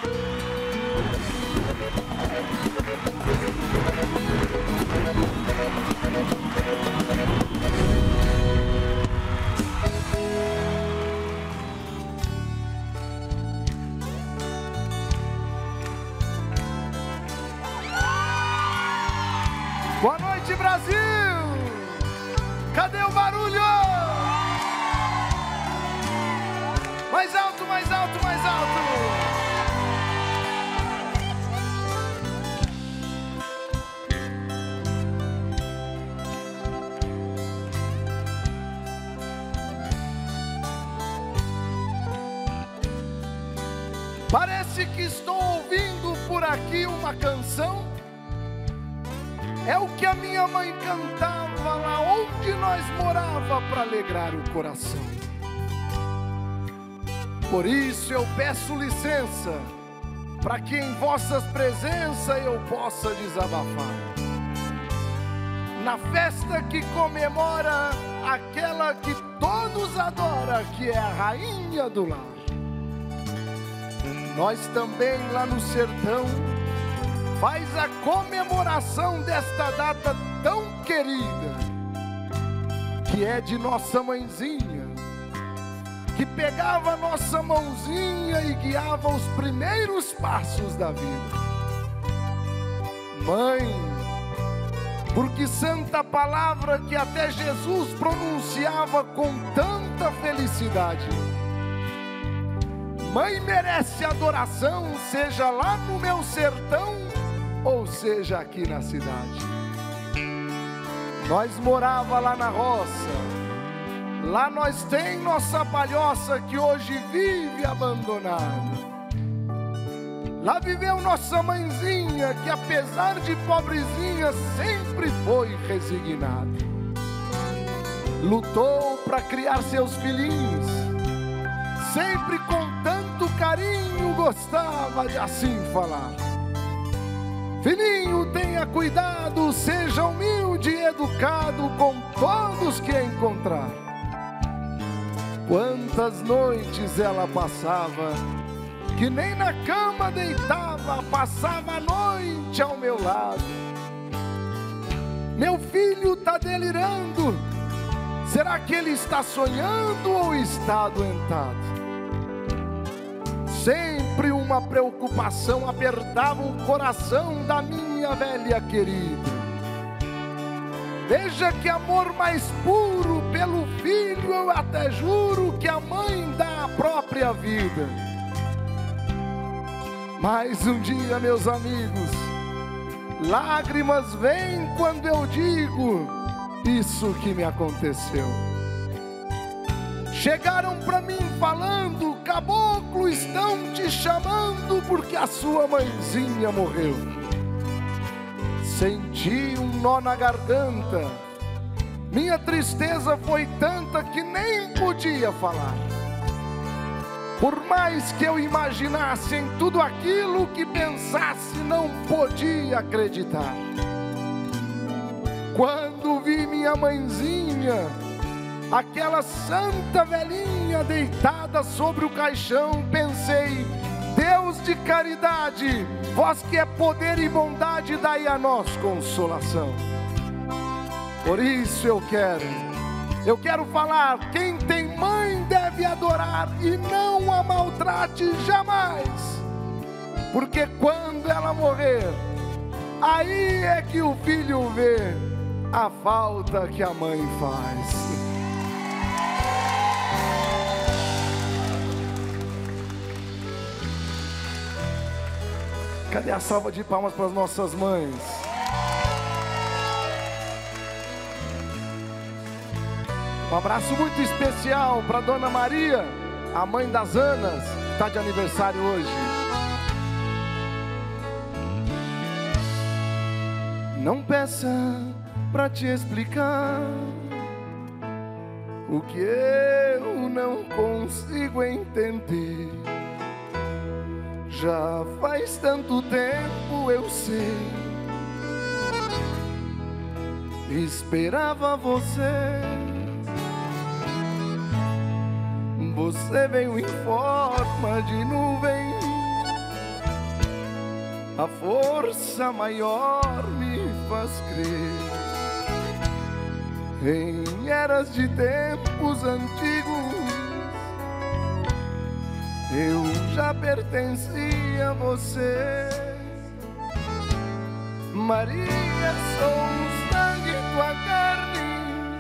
Boa noite, Brasil! Cadê o barulho? Mais alto, mais alto, mais alto! Parece que estou ouvindo por aqui uma canção. É o que a minha mãe cantava lá onde nós morava para alegrar o coração. Por isso eu peço licença, para que em vossas presenças eu possa desabafar. Na festa que comemora aquela que todos adoram, que é a rainha do lar. Nós também lá no sertão faz a comemoração desta data tão querida, que é de nossa mãezinha, que pegava nossa mãozinha e guiava os primeiros passos da vida. Mãe, porque santa palavra que até Jesus pronunciava com tanta felicidade. Mãe merece adoração, seja lá no meu sertão, ou seja aqui na cidade. Nós morava lá na roça, lá nós tem nossa palhoça que hoje vive abandonada. Lá viveu nossa mãezinha que apesar de pobrezinha sempre foi resignada. Lutou para criar seus filhinhos, sempre com tanto carinho gostava de assim falar. Filhinho, tenha cuidado, seja humilde e educado com todos que encontrar. Quantas noites ela passava, que nem na cama deitava, passava a noite ao meu lado. Meu filho está delirando, será que ele está sonhando ou está adoentado? Sempre uma preocupação apertava o coração da minha velha querida. Veja que amor mais puro pelo filho, eu até juro que a mãe dá a própria vida. Mas um dia, meus amigos, lágrimas vêm quando eu digo isso que me aconteceu. Chegaram para mim falando: caboclo, estão te chamando porque a sua mãezinha morreu. Senti um nó na garganta, minha tristeza foi tanta que nem podia falar. Por mais que eu imaginasse em tudo aquilo que pensasse, não podia acreditar. Quando vi minha mãezinha, aquela santa velhinha deitada sobre o caixão, pensei: Deus de caridade, vós que é poder e bondade, dai a nós consolação. Por isso eu quero falar: quem tem mãe deve adorar e não a maltrate jamais, porque quando ela morrer, aí é que o filho vê a falta que a mãe faz. Cadê a salva de palmas para as nossas mães? Um abraço muito especial para Dona Maria, a mãe das Anas, que está de aniversário hoje. Não peça para te explicar o que eu não consigo entender. Já faz tanto tempo, eu sei, esperava você. Você veio em forma de nuvem, a força maior me faz crer. Em eras de tempos antigos, eu já pertencia a você. Maria, sou o sangue e tua carne,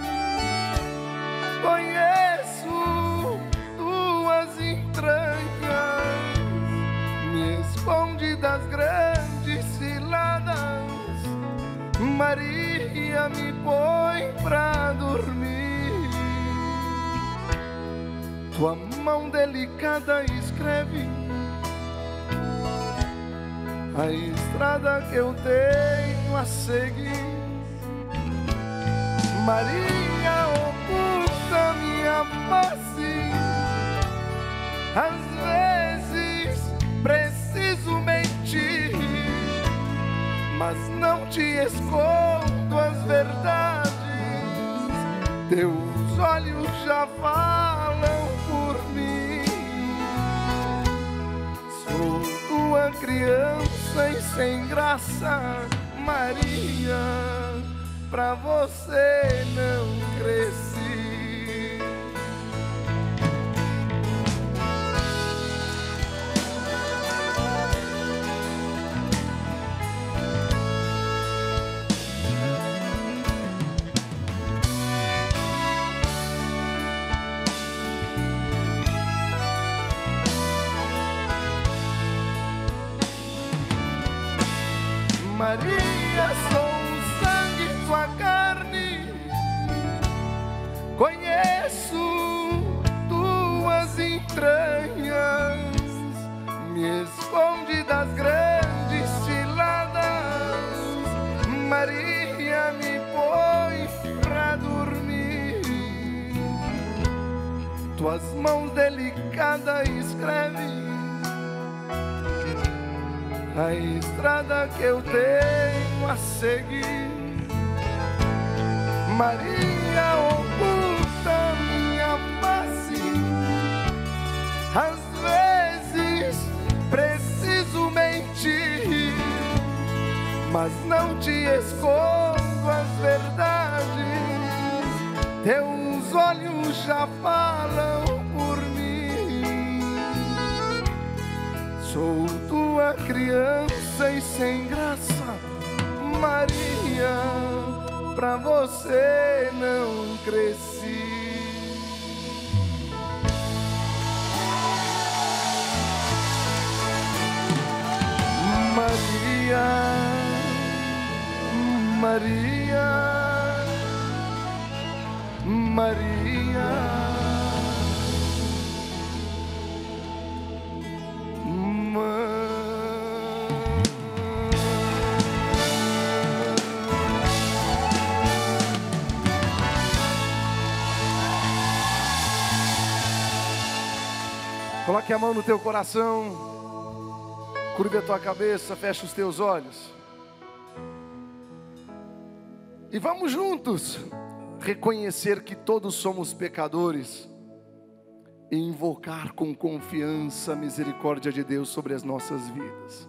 conheço tuas entranhas, me esconde das grandes ciladas. Maria, me põe pra dormir. Tua mão delicada escreve a estrada que eu tenho a seguir. Maria, oculta minha face, às vezes preciso mentir, mas não te escondo as verdades. Teus olhos já falam por mim. Sou tua criança e sem graça, Maria, pra você não cresci. Maria, sou o sangue e tua carne, conheço tuas entranhas, me esconde das grandes ciladas. Maria, me põe pra dormir. Tuas mãos delicadas escrevem a estrada que eu tenho a seguir. Maria, oculta minha face, às vezes preciso mentir, mas não te escondo as verdades. Teus olhos já falam por mim. Sou tua criança e sem graça, Maria, pra você não cresci. Maria, Maria, Maria, coloque a mão no teu coração, curva a tua cabeça, fecha os teus olhos. E vamos juntos reconhecer que todos somos pecadores e invocar com confiança a misericórdia de Deus sobre as nossas vidas.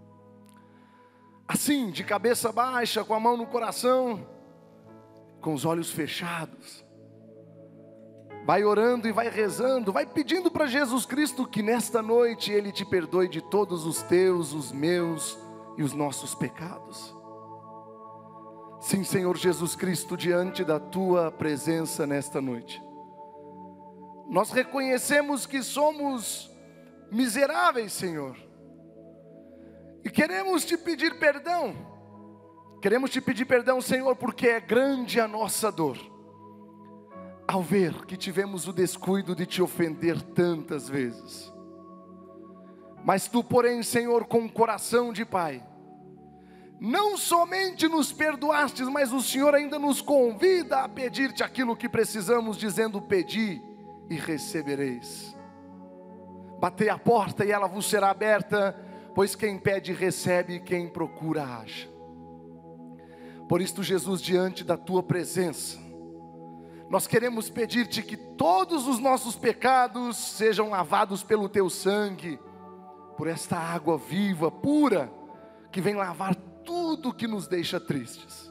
Assim, de cabeça baixa, com a mão no coração, com os olhos fechados. Vai orando e vai rezando, vai pedindo para Jesus Cristo que nesta noite Ele te perdoe de todos os teus, os meus e os nossos pecados. Sim, Senhor Jesus Cristo, diante da Tua presença nesta noite, nós reconhecemos que somos miseráveis, Senhor, e queremos Te pedir perdão. Queremos Te pedir perdão, Senhor, porque é grande a nossa dor ao ver que tivemos o descuido de Te ofender tantas vezes. Mas Tu, porém, Senhor, com um coração de Pai, não somente nos perdoastes, mas o Senhor ainda nos convida a pedir-Te aquilo que precisamos, dizendo: pedi e recebereis. Batei a porta e ela vos será aberta, pois quem pede recebe, e quem procura acha. Por isto, Jesus, diante da Tua presença, nós queremos pedir-Te que todos os nossos pecados sejam lavados pelo Teu sangue, por esta água viva, pura, que vem lavar tudo que nos deixa tristes.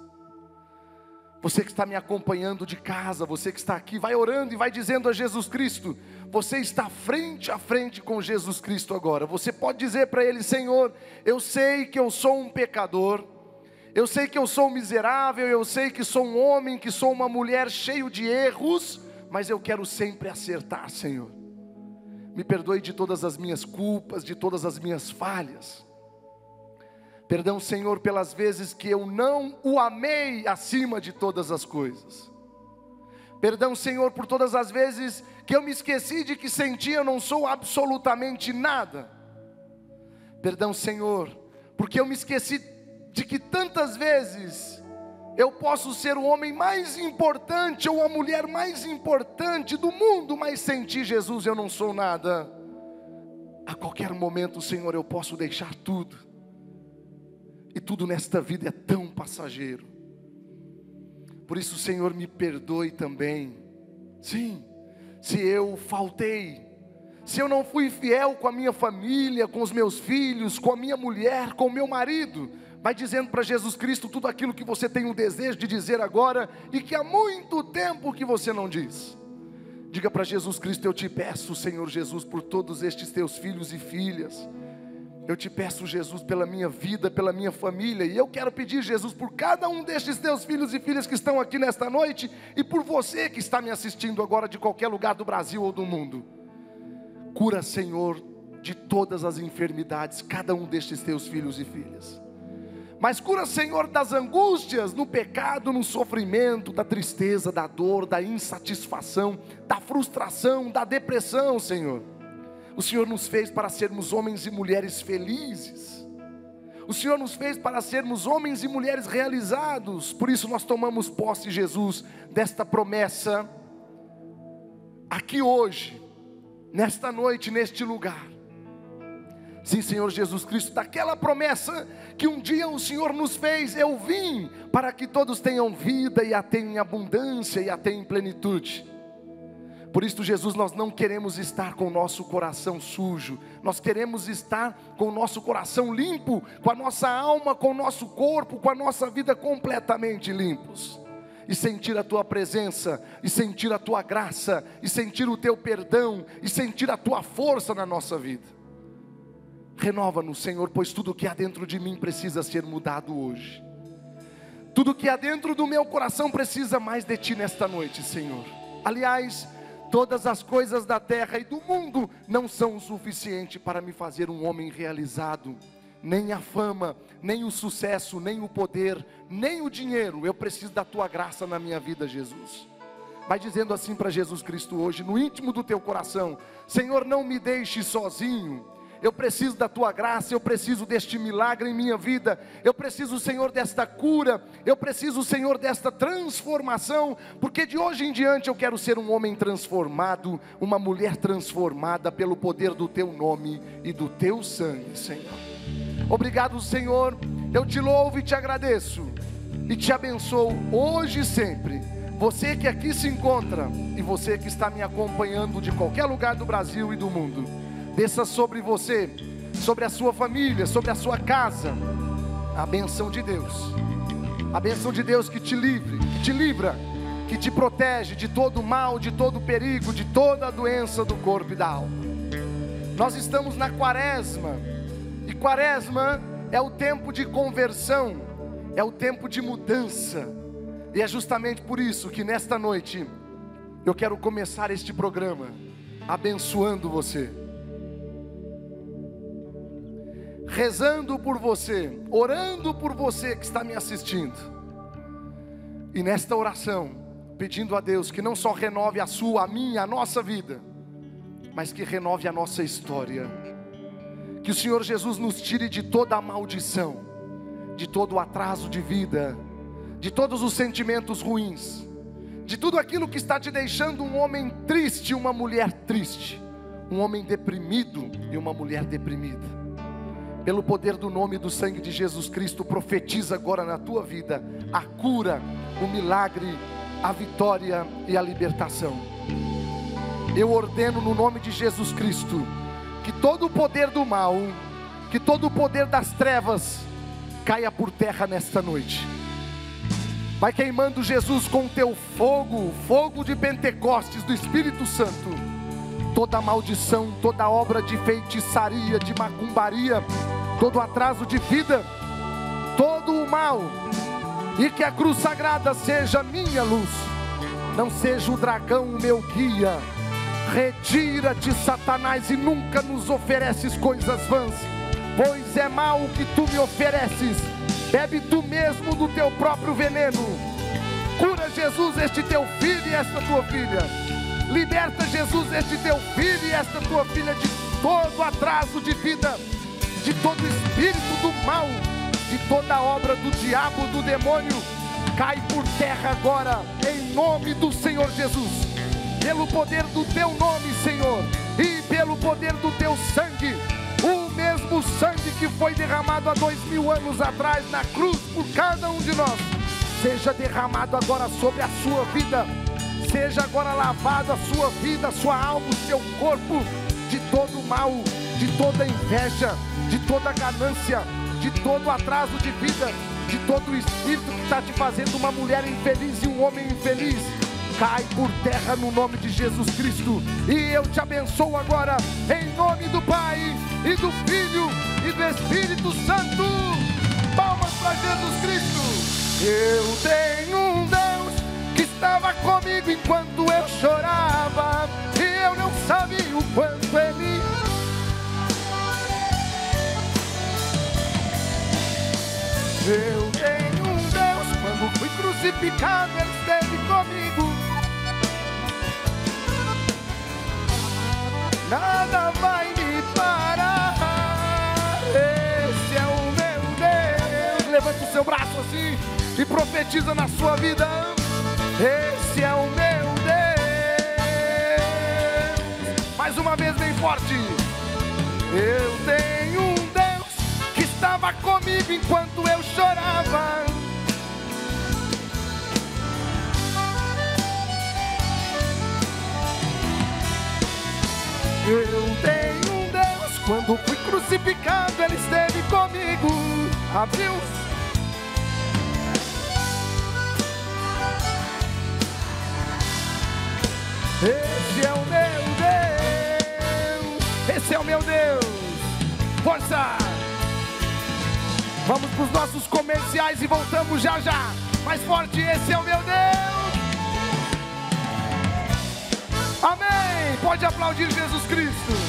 Você que está me acompanhando de casa, você que está aqui, vai orando e vai dizendo a Jesus Cristo. Você está frente a frente com Jesus Cristo agora. Você pode dizer para Ele: Senhor, eu sei que eu sou um pecador, eu sei que eu sou um miserável, eu sei que sou um homem, que sou uma mulher cheio de erros, mas eu quero sempre acertar, Senhor. Me perdoe de todas as minhas culpas, de todas as minhas falhas. Perdão, Senhor, pelas vezes que eu não o amei acima de todas as coisas. Perdão, Senhor, por todas as vezes que eu me esqueci de que sem Ti eu não sou absolutamente nada. Perdão, Senhor, porque eu me esqueci de que tantas vezes eu posso ser o homem mais importante ou a mulher mais importante do mundo, mas sem Ti, Jesus, eu não sou nada. A qualquer momento, Senhor, eu posso deixar tudo. E tudo nesta vida é tão passageiro. Por isso, Senhor, me perdoe também. Sim, se eu faltei, se eu não fui fiel com a minha família, com os meus filhos, com a minha mulher, com o meu marido. Vai dizendo para Jesus Cristo tudo aquilo que você tem o desejo de dizer agora e que há muito tempo que você não diz. Diga para Jesus Cristo: eu te peço, Senhor Jesus, por todos estes teus filhos e filhas. Eu te peço, Jesus, pela minha vida, pela minha família. E eu quero pedir, Jesus, por cada um destes teus filhos e filhas que estão aqui nesta noite. E por você que está me assistindo agora de qualquer lugar do Brasil ou do mundo. Cura, Senhor, de todas as enfermidades cada um destes teus filhos e filhas. Mas cura, Senhor, das angústias, no pecado, no sofrimento, da tristeza, da dor, da insatisfação, da frustração, da depressão, Senhor. O Senhor nos fez para sermos homens e mulheres felizes. O Senhor nos fez para sermos homens e mulheres realizados. Por isso nós tomamos posse, Jesus, desta promessa aqui hoje, nesta noite, neste lugar. Sim, Senhor Jesus Cristo, daquela promessa que um dia o Senhor nos fez: eu vim para que todos tenham vida e a tenham em abundância e a tenham em plenitude. Por isso, Jesus, nós não queremos estar com o nosso coração sujo. Nós queremos estar com o nosso coração limpo, com a nossa alma, com o nosso corpo, com a nossa vida completamente limpos. E sentir a Tua presença, e sentir a Tua graça, e sentir o Teu perdão, e sentir a Tua força na nossa vida. Renova-nos, Senhor, pois tudo que há dentro de mim precisa ser mudado hoje. Tudo que há dentro do meu coração precisa mais de Ti nesta noite, Senhor. Aliás, todas as coisas da terra e do mundo não são o suficiente para me fazer um homem realizado. Nem a fama, nem o sucesso, nem o poder, nem o dinheiro. Eu preciso da Tua graça na minha vida, Jesus. Vai dizendo assim para Jesus Cristo hoje, no íntimo do teu coração: Senhor, não me deixe sozinho. Eu preciso da Tua graça, eu preciso deste milagre em minha vida. Eu preciso, Senhor, desta cura. Eu preciso, Senhor, desta transformação. Porque de hoje em diante eu quero ser um homem transformado, uma mulher transformada pelo poder do Teu nome e do Teu sangue, Senhor. Obrigado, Senhor. Eu te louvo e te agradeço. E te abençoo hoje e sempre. Você que aqui se encontra e você que está me acompanhando de qualquer lugar do Brasil e do mundo. Desça sobre você, sobre a sua família, sobre a sua casa, a bênção de Deus. A bênção de Deus que te livra, que te protege de todo mal, de todo perigo, de toda a doença do corpo e da alma. Nós estamos na quaresma, e quaresma é o tempo de conversão, é o tempo de mudança. E é justamente por isso que nesta noite eu quero começar este programa abençoando você, rezando por você, orando por você que está me assistindo. E nesta oração, pedindo a Deus que não só renove a sua, a minha, a nossa vida, mas que renove a nossa história. Que o Senhor Jesus nos tire de toda a maldição, de todo o atraso de vida, de todos os sentimentos ruins, de tudo aquilo que está te deixando um homem triste, uma mulher triste, um homem deprimido e uma mulher deprimida. Pelo poder do nome e do sangue de Jesus Cristo, profetiza agora na tua vida a cura, o milagre, a vitória e a libertação. Eu ordeno no nome de Jesus Cristo que todo o poder do mal, que todo o poder das trevas caia por terra nesta noite. Vai queimando, Jesus, com o teu fogo, fogo de Pentecostes, do Espírito Santo, toda maldição, toda obra de feitiçaria, de macumbaria, todo atraso de vida, todo o mal, e que a cruz sagrada seja minha luz, não seja o dragão o meu guia. Retira-te, Satanás, e nunca nos ofereces coisas vãs, pois é mal o que tu me ofereces. Bebe tu mesmo do teu próprio veneno. Cura, Jesus, este teu filho e esta tua filha. Liberta, Jesus, este teu filho e esta tua filha de todo atraso de vida, de todo espírito do mal, de toda obra do diabo, do demônio. Cai por terra agora, em nome do Senhor Jesus. Pelo poder do teu nome, Senhor, e pelo poder do teu sangue, o mesmo sangue que foi derramado há 2000 anos atrás na cruz por cada um de nós, seja derramado agora sobre a sua vida. Seja agora lavado a sua vida, a sua alma, o seu corpo, de todo mal, de toda inveja, de toda ganância, de todo atraso de vida, de todo o espírito que está te fazendo uma mulher infeliz e um homem infeliz. Cai por terra no nome de Jesus Cristo. E eu te abençoo agora, em nome do Pai, e do Filho, e do Espírito Santo. Palmas para Jesus Cristo. Eu tenho um Deus que estava comigo enquanto eu chorava, e eu não sabia o quanto Ele... Eu tenho um Deus, quando fui crucificado, Ele esteve comigo. Nada vai me parar. Esse é o meu Deus. Levanta o seu braço assim e profetiza na sua vida. Esse é o meu Deus. Mais uma vez bem forte. Eu tenho um Deus que estava comigo enquanto eu chorava. Eu tenho um Deus, quando fui crucificado, Ele esteve comigo. Abriu. Esse é o meu Deus. Esse é o meu Deus. Força. Vamos para os nossos comerciais e voltamos já já. Mais forte, esse é o meu Deus. Amém. Pode aplaudir Jesus Cristo.